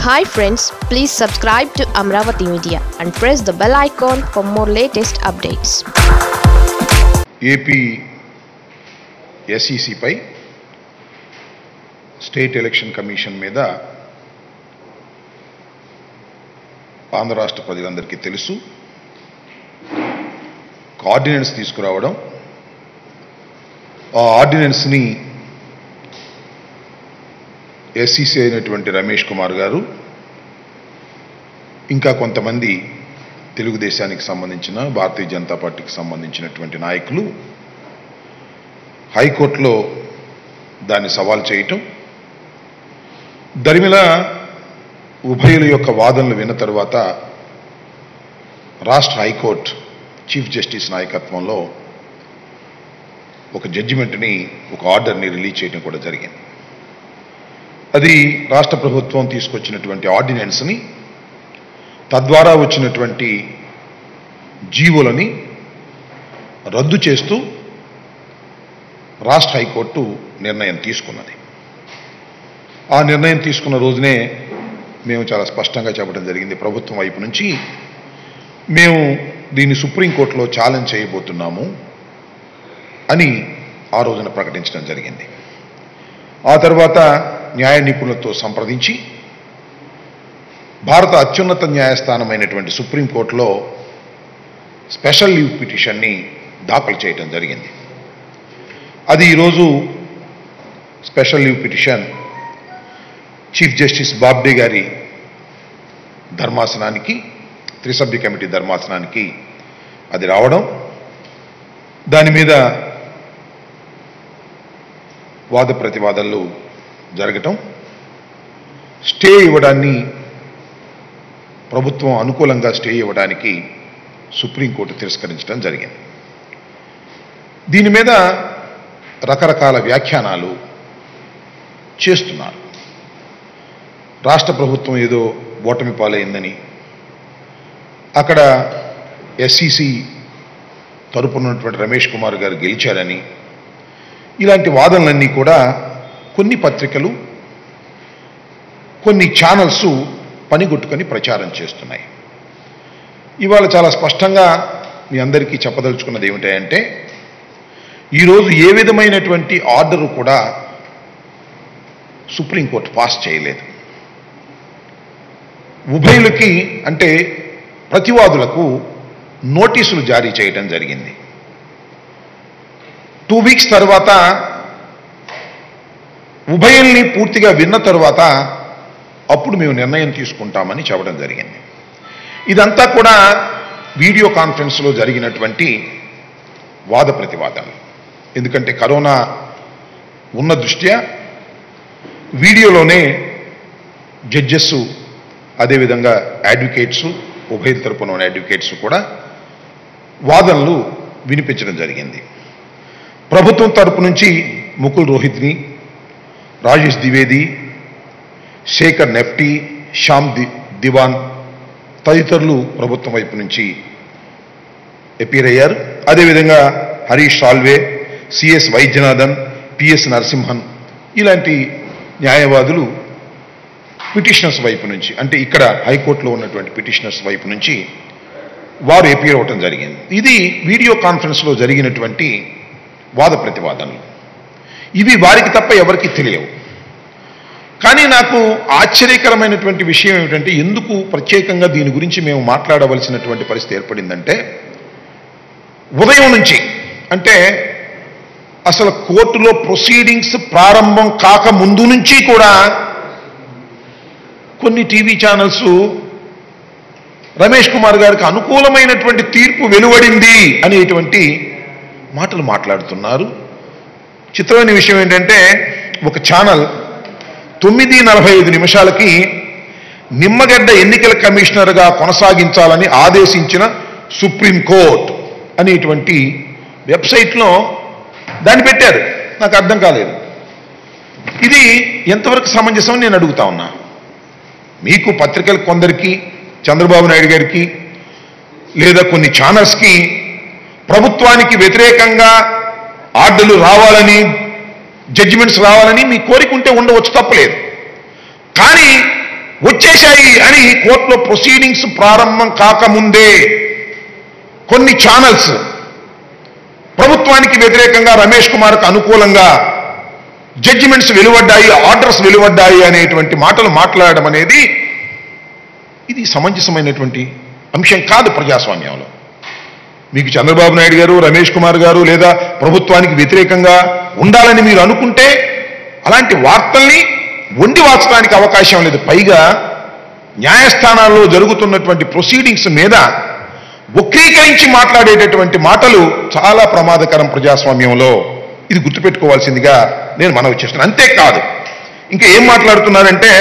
Hi friends, please subscribe to Amravati Media and press the bell icon for more latest updates. AP SEC పై state election commission మీద ఆంధ్ర రాష్ట్ర ప్రజలందరికీ తెలుసు. Ordinance తీసుకురావడం, ఆ ఆర్డినెన్స్ని ఎస్సీసీ అయినటువంటి రమేష్ కుమార్ గారు ఇంకా కొంతమంది తెలుగుదేశానికి సంబంధించిన భారతీయ జనతా పార్టీకి సంబంధించినటువంటి నాయకులు హైకోర్టులో దాన్ని సవాల్ చేయటం, దరిమిలా ఉభయుల యొక్క వాదనలు విన్న తర్వాత రాష్ట్ర హైకోర్టు చీఫ్ జస్టిస్ నాయకత్వంలో ఒక జడ్జిమెంట్ని, ఒక ఆర్డర్ని రిలీజ్ చేయడం కూడా జరిగింది. అది రాష్ట్ర ప్రభుత్వం తీసుకొచ్చినటువంటి ఆర్డినెన్స్ని, తద్వారా వచ్చినటువంటి జీవోలని రద్దు చేస్తూ రాష్ట్ర హైకోర్టు నిర్ణయం తీసుకున్నది. ఆ నిర్ణయం తీసుకున్న రోజునే మేము చాలా స్పష్టంగా చెప్పడం జరిగింది, ప్రభుత్వం వైపు నుంచి మేము దీన్ని సుప్రీంకోర్టులో ఛాలెంజ్ చేయబోతున్నాము అని ఆ రోజున ప్రకటించడం జరిగింది. ఆ తర్వాత న్యాయ నిపుణులతో సంప్రదించి భారత అత్యున్నత న్యాయస్థానమైనటువంటి సుప్రీంకోర్టులో స్పెషల్ లీవ్ పిటిషన్ని దాఖలు చేయడం జరిగింది. అది ఈరోజు special leave petition chief justice Bobde గారి ధర్మాసనానికి, త్రిసభ్య కమిటీ ధర్మాసనానికి అది రావడం, దాని మీద వాద ప్రతివాదనలు జరగటం, స్టే ఇవ్వడాన్ని, ప్రభుత్వం అనుకూలంగా స్టే ఇవ్వడానికి సుప్రీంకోర్టు తిరస్కరించడం జరిగింది. దీని మీద రకరకాల వ్యాఖ్యానాలు చేస్తున్నారు. రాష్ట్ర ప్రభుత్వం ఏదో ఓటమి పాలైందని, అక్కడ ఎస్సీసీ తరపున ఉన్నటువంటి రమేష్ కుమార్ గారు గెలిచారని, ఇలాంటి వాదనలన్నీ కూడా కొన్ని పత్రికలు, కొన్ని ఛానల్స్ పనిగొట్టుకొని ప్రచారం చేస్తున్నాయి. ఇవాళ చాలా స్పష్టంగా మీ అందరికీ చెప్పదలుచుకున్నది ఏమిటంటే, ఈరోజు ఏ విధమైనటువంటి ఆర్డరు కూడా సుప్రీంకోర్టు పాస్ చేయలేదు. ఉభయులకి అంటే ప్రతివాదులకు నోటీసులు జారీ చేయడం జరిగింది. 2 వీక్స్ తర్వాత ఉభయుల్ని పూర్తిగా విన్న తర్వాత అప్పుడు మేము నిర్ణయం తీసుకుంటామని చెప్పడం జరిగింది. ఇదంతా కూడా వీడియో కాన్ఫరెన్స్లో జరిగినటువంటి వాద ప్రతివాదనలు. ఎందుకంటే కరోనా ఉన్న దృష్ట్యా వీడియోలోనే జడ్జెస్, అదేవిధంగా అడ్వకేట్స్, ఉభయ తరపున ఉన్న అడ్వకేట్స్ కూడా వాదనలు వినిపించడం జరిగింది. ప్రభుత్వం తరపు నుంచి ముకుల్ రోహిత్ని, రాజేష్ ద్వివేది, శేఖర్ నెఫ్టీ, శ్యామ్ దివాన్ తదితరులు ప్రభుత్వం వైపు నుంచి అపీర్ అయ్యారు. అదేవిధంగా హరీష్ సాల్వే, సిఎస్ వైద్యనాథన్, పిఎస్ నరసింహన్ ఇలాంటి న్యాయవాదులు పిటిషనర్స్ వైపు నుంచి, అంటే ఇక్కడ హైకోర్టులో ఉన్నటువంటి పిటిషనర్స్ వైపు నుంచి వారు అపీర్ అవ్వటం జరిగింది. ఇది వీడియో కాన్ఫరెన్స్లో జరిగినటువంటి వాద ప్రతివాదనలు. ఇవి వారికి తప్ప ఎవరికి తెలియవు. కానీ నాకు ఆశ్చర్యకరమైనటువంటి విషయం ఏమిటంటే, ఎందుకు ప్రత్యేకంగా దీని గురించి మేము మాట్లాడవలసినటువంటి పరిస్థితి ఏర్పడిందంటే, ఉదయం నుంచి, అంటే అసలు కోర్టులో ప్రొసీడింగ్స్ ప్రారంభం కాక ముందు నుంచి కూడా కొన్ని టీవీ ఛానల్స్ రమేష్ కుమార్ గారికి అనుకూలమైనటువంటి తీర్పు వెలువడింది అనేటువంటి మాటలు మాట్లాడుతున్నారు. చిత్రమైన విషయం ఏంటంటే, ఒక ఛానల్ 9:45 నిమ్మగడ్డ ఎన్నికల కమిషనర్గా కొనసాగించాలని ఆదేశించిన సుప్రీంకోర్టు అనేటువంటి వెబ్సైట్లో దాన్ని పెట్టారు. నాకు అర్థం కాలేదు. ఇది ఎంతవరకు సమంజసం నేను అడుగుతా ఉన్నా. మీకు పత్రికలు కొందరికి, చంద్రబాబు నాయుడు గారికి, లేదా కొన్ని ఛానల్స్కి ప్రభుత్వానికి వ్యతిరేకంగా ఆర్డర్లు రావాలని, జడ్జిమెంట్స్ రావాలని మీ కోరిక ఉంటే ఉండవచ్చు, తప్పలేదు. కానీ వచ్చేశాయి అని కోర్టులో ప్రొసీడింగ్స్ ప్రారంభం కాకముందే కొన్ని ఛానల్స్ ప్రభుత్వానికి వ్యతిరేకంగా రమేష్ కుమార్కు అనుకూలంగా జడ్జిమెంట్స్ వెలువడ్డాయి, ఆర్డర్స్ వెలువడ్డాయి అనేటువంటి మాటలు మాట్లాడడం అనేది ఇది సమంజసమైనటువంటి అంశం కాదు ప్రజాస్వామ్యంలో. మీకు చంద్రబాబు నాయుడు గారు, రమేష్ కుమార్ గారు లేదా ప్రభుత్వానికి వ్యతిరేకంగా ఉండాలని మీరు అనుకుంటే అలాంటి వార్తల్ని వండి వాచడానికి అవకాశం లేదు. పైగా న్యాయస్థానాల్లో జరుగుతున్నటువంటి ప్రొసీడింగ్స్ మీద వక్రీకరించి మాట్లాడేటటువంటి మాటలు చాలా ప్రమాదకరం ప్రజాస్వామ్యంలో. ఇది గుర్తుపెట్టుకోవాల్సిందిగా నేను మనవి చేస్తున్నాను. అంతేకాదు ఇంకా ఏం మాట్లాడుతున్నారంటే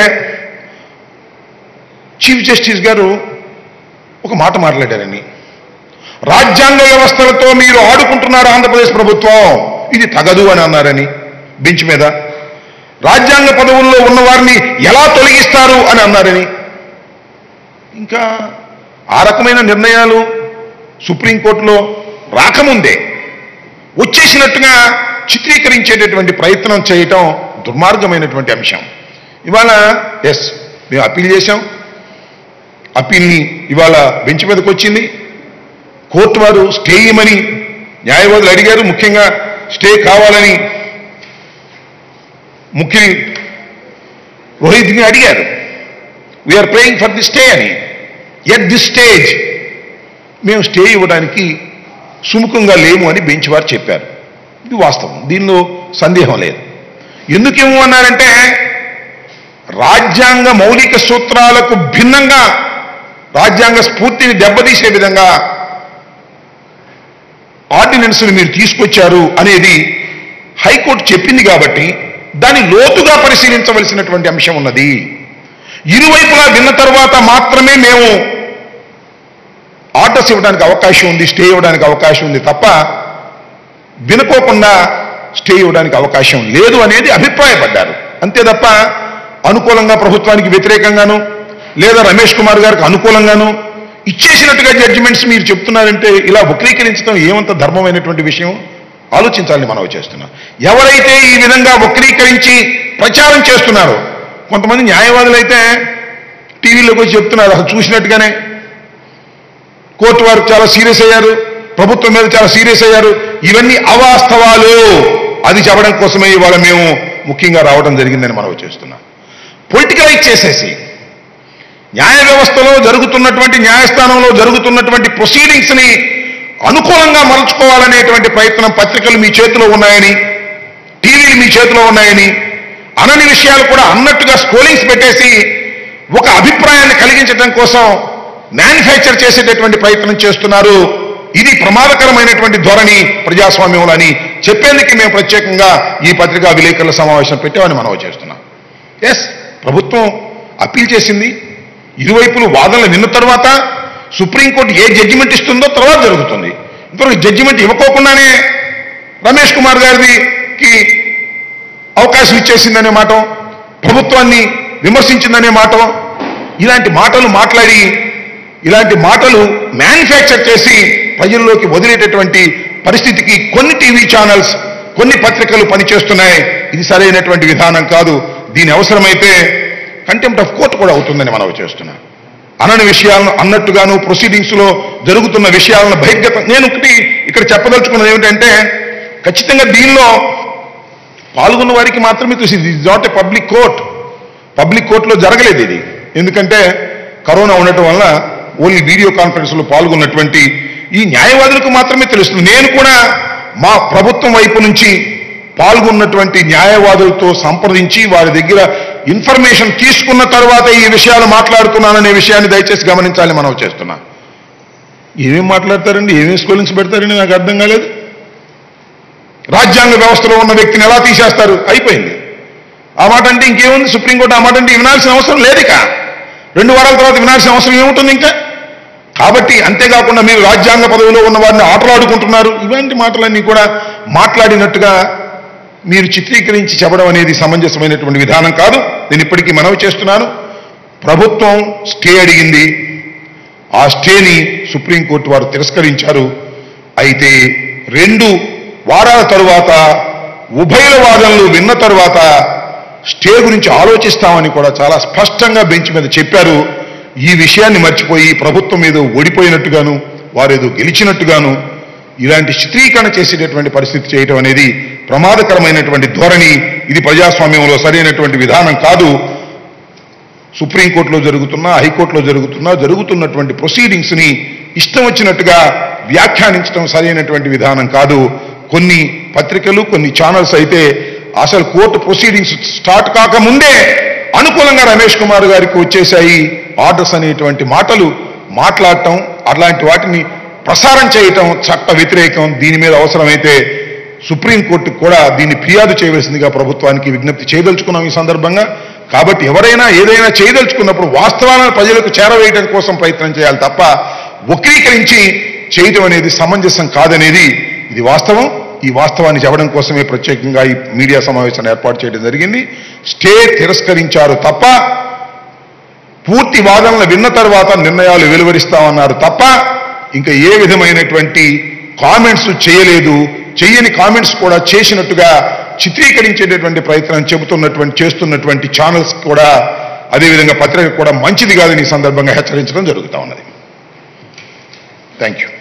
చీఫ్ జస్టిస్ గారు ఒక మాట మాట్లాడారని, రాజ్యాంగ వ్యవస్థలతో మీరు ఆడుకుంటున్నారు ఆంధ్రప్రదేశ్ ప్రభుత్వం, ఇది తగదు అని అన్నారని బెంచ్ మీద. రాజ్యాంగ పదవుల్లో ఉన్న వారిని ఎలా తొలగిస్తారు అని అన్నారని. ఇంకా ఆ రకమైన నిర్ణయాలు సుప్రీంకోర్టులో రాకముందే వచ్చేసినట్టుగా చిత్రీకరించేటటువంటి ప్రయత్నం చేయటం దుర్మార్గమైనటువంటి అంశం. ఇవాళ మేము అప్పీల్ చేశాం, అప్పీల్ని ఇవాళ బెంచ్ మీదకి వచ్చింది. కోర్టు వారు స్టే ఇవ్వమని న్యాయవాదులు అడిగారు, ముఖ్యంగా స్టే కావాలని ముఖ్య రోహిత్ని అడిగారు. We're praying for the stay అని. ఎట్ దిస్ స్టేజ్ మేము స్టే ఇవ్వడానికి సుముఖంగా లేము అని బెంచ్ వారు చెప్పారు. ఇది వాస్తవం, దీనిలో సందేహం లేదు. ఎందుకేమో అన్నారంటే రాజ్యాంగ మౌలిక సూత్రాలకు భిన్నంగా రాజ్యాంగ స్ఫూర్తిని దెబ్బతీసే విధంగా ఆర్డినెన్స్ని మీరు తీసుకొచ్చారు అనేది హైకోర్టు చెప్పింది కాబట్టి దాన్ని లోతుగా పరిశీలించవలసినటువంటి అంశం ఉన్నది. ఇరువైపులా విన్న తర్వాత మాత్రమే మేము ఆర్డర్స్ ఇవ్వడానికి అవకాశం ఉంది, స్టే ఇవ్వడానికి అవకాశం ఉంది తప్ప వినుకోకుండా స్టే ఇవ్వడానికి అవకాశం లేదు అనేది అభిప్రాయపడ్డారు. అంతే తప్ప అనుకూలంగా ప్రభుత్వానికి వ్యతిరేకంగాను లేదా రమేష్ కుమార్ గారికి అనుకూలంగాను ఇచ్చేసినట్టుగా జడ్జిమెంట్స్ మీరు చెప్తున్నారంటే ఇలా వక్రీకరించడం ఏమంత ధర్మమైనటువంటి విషయం ఆలోచించాలని మనం చేస్తున్నాం. ఎవరైతే ఈ విధంగా వక్రీకరించి ప్రచారం చేస్తున్నారో, కొంతమంది న్యాయవాదులు అయితే టీవీలోకి వచ్చి చెప్తున్నారు అసలు చూసినట్టుగానే కోర్టు వారు చాలా సీరియస్ అయ్యారు, ప్రభుత్వం మీద చాలా సీరియస్ అయ్యారు. ఇవన్నీ అవాస్తవాలు. అది చెప్పడం కోసమే ఇవాళ మేము ముఖ్యంగా రావడం జరిగిందని మనం చేస్తున్నాం. పొలిటికలైజ్ చేసేసి న్యాయ వ్యవస్థలో జరుగుతున్నటువంటి న్యాయస్థానంలో జరుగుతున్నటువంటి ప్రొసీడింగ్స్ని అనుకూలంగా మలుచుకోవాలనేటువంటి ప్రయత్నం పత్రికలు మీ చేతిలో ఉన్నాయని, టీవీలు మీ చేతిలో ఉన్నాయని, అనని విషయాలు కూడా అన్నట్టుగా స్కోలింగ్స్ పెట్టేసి ఒక అభిప్రాయాన్ని కలిగించడం కోసం మ్యానుఫ్యాక్చర్ చేసేటటువంటి ప్రయత్నం చేస్తున్నారు. ఇది ప్రమాదకరమైనటువంటి ధోరణి ప్రజాస్వామ్యంలో అని చెప్పేందుకు మేము ప్రత్యేకంగా ఈ పత్రికా విలేకరుల సమావేశం పెట్టామని మనం చేస్తున్నాం. ప్రభుత్వం అప్పీల్ చేసింది, ఇరువైపులు వాదనలు విన్న తర్వాత సుప్రీంకోర్టు ఏ జడ్జిమెంట్ ఇస్తుందో తర్వాత జరుగుతుంది. ఇంతవరకు జడ్జిమెంట్ ఇవ్వకోకుండానే రమేష్ కుమార్ గారికి అవకాశం ఇచ్చేసిందనే మాట, ప్రభుత్వాన్ని విమర్శించిందనే మాట, ఇలాంటి మాటలు మాట్లాడి ఇలాంటి మాటలు మ్యానుఫ్యాక్చర్ చేసి ప్రజల్లోకి వదిలేటటువంటి పరిస్థితికి కొన్ని టీవీ ఛానల్స్ కొన్ని పత్రికలు పనిచేస్తున్నాయి. ఇది సరైనటువంటి విధానం కాదు. దీని అవసరమైతే కంటెంప్ట్ ఆఫ్ కోర్టు కూడా అవుతుందని మనం చేస్తున్నాం. అనని విషయాలను అన్నట్టుగాను ప్రొసీడింగ్స్లో జరుగుతున్న విషయాలను బహిర్గతం. నేను ఒకటి ఇక్కడ చెప్పదలుచుకున్నది ఏమిటంటే ఖచ్చితంగా దీనిలో పాల్గొన్న వారికి మాత్రమే తెలిసింది. ఇది not a public court. Public కోర్టులో జరగలేదు ఇది. ఎందుకంటే కరోనా ఉండటం వల్ల ఓన్లీ వీడియో కాన్ఫరెన్స్లో పాల్గొన్నటువంటి ఈ న్యాయవాదులకు మాత్రమే తెలుస్తుంది. నేను కూడా మా ప్రభుత్వం వైపు నుంచి పాల్గొన్నటువంటి న్యాయవాదులతో సంప్రదించి వారి దగ్గర ఇన్ఫర్మేషన్ తీసుకున్న తర్వాత ఈ విషయాలు మాట్లాడుతున్నాననే విషయాన్ని దయచేసి గమనించాలని మనం చేస్తున్నాం. ఏమేం మాట్లాడతారండి, ఏమేం స్కోలింగ్స్ పెడతారండి నాకు అర్థం కాలేదు. రాజ్యాంగ వ్యవస్థలో ఉన్న వ్యక్తిని ఎలా తీసేస్తారు, అయిపోయింది. ఆ మాట అంటే ఇంకేముంది, సుప్రీంకోర్టు ఆ మాట అంటే వినాల్సిన అవసరం లేదు. ఇక 2 వారాల తర్వాత వినాల్సిన అవసరం ఏముంటుంది ఇంకా. కాబట్టి అంతేకాకుండా మీరు రాజ్యాంగ పదవిలో ఉన్న వారిని ఆటలాడుకుంటున్నారు, ఇలాంటి మాటలన్నీ కూడా మాట్లాడినట్టుగా మీరు చిత్రీకరించి చెప్పడం అనేది సమంజసమైనటువంటి విధానం కాదు. నేను ఇప్పటికీ మనవి చేస్తున్నాను, ప్రభుత్వం స్టే అడిగింది, ఆ స్టేని సుప్రీంకోర్టు వారు తిరస్కరించారు. అయితే 2 వారాల తరువాత ఉభయ వాదనలు విన్న తరువాత స్టే గురించి ఆలోచిస్తామని కూడా చాలా స్పష్టంగా బెంచ్ మీద చెప్పారు. ఈ విషయాన్ని మర్చిపోయి ప్రభుత్వం ఏదో ఓడిపోయినట్టుగాను వారేదో గెలిచినట్టుగాను ఇలాంటి చిత్రీకరణ చేసేటటువంటి పరిస్థితి చేయటం అనేది ప్రమాదకరమైనటువంటి ధోరణి. ఇది ప్రజాస్వామ్యంలో సరైనటువంటి విధానం కాదు. సుప్రీంకోర్టులో జరుగుతున్నా, హైకోర్టులో జరుగుతున్నటువంటి ప్రొసీడింగ్స్ని ఇష్టం వచ్చినట్టుగా వ్యాఖ్యానించడం సరైనటువంటి విధానం కాదు. కొన్ని పత్రికలు, కొన్ని ఛానల్స్ అయితే అసలు కోర్టు ప్రొసీడింగ్స్ స్టార్ట్ కాకముందే అనుకూలంగా రమేష్ కుమార్ గారికి వచ్చేసాయి ఆర్డర్స్ అనేటువంటి మాటలు మాట్లాడటం, అలాంటి వాటిని ప్రసారం చేయటం చట్ట వ్యతిరేకం. దీని మీద అవసరమైతే సుప్రీంకోర్టుకు కూడా దీన్ని ఫిర్యాదు చేయవలసిందిగా ప్రభుత్వానికి విజ్ఞప్తి చేయదలుచుకున్నాం ఈ సందర్భంగా. కాబట్టి ఎవరైనా ఏదైనా చేయదలుచుకున్నప్పుడు వాస్తవాలను ప్రజలకు చేరవేయడం కోసం ప్రయత్నం చేయాలి తప్ప వక్రీకరించి చేయటం అనేది సమంజసం కాదనేది ఇది వాస్తవం. ఈ వాస్తవాన్ని చెప్పడం కోసమే ప్రత్యేకంగా ఈ మీడియా సమావేశాన్ని ఏర్పాటు చేయడం జరిగింది. స్టే తిరస్కరించారు తప్ప పూర్తి వాదనలు విన్న తర్వాత నిర్ణయాలు వెలువరిస్తామన్నారు తప్ప ఇంకా ఏ విధమైనటువంటి కామెంట్స్ చేయలేదు. చెయ్యని కామెంట్స్ కూడా చేసినట్టుగా చిత్రీకరించేటటువంటి ప్రయత్నం చేస్తున్నటువంటి ఛానల్స్ కూడా, అదేవిధంగా పత్రిక కూడా మంచిది కాదని ఈ సందర్భంగా హెచ్చరించడం జరుగుతూ ఉన్నది. Thank you.